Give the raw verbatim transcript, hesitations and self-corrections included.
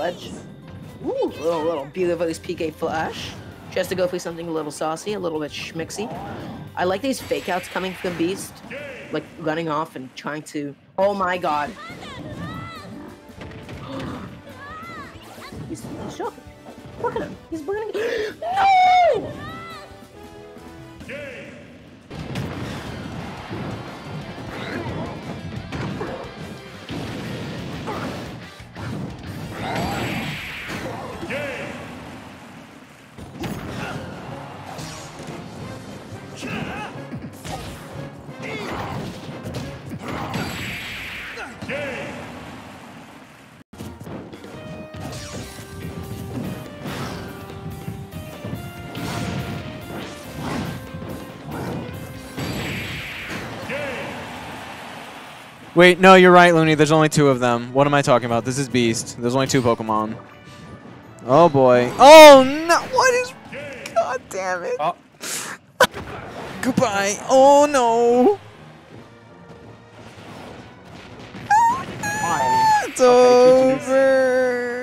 ledge. Ooh, little, little beautiful P K flash. She has to go for something a little saucy, a little bit schmixy. I like these fake outs coming from Beast, like running off and trying to. Oh my god. he's, he's shocking. Look at him. He's burning. No! Wait, no, you're right, Looney. There's only two of them. What am I talking about? This is Beast. There's only two Pokemon. Oh, boy. Oh, no. What is... God damn it. Oh. Goodbye. Oh, no. It's Okay, over.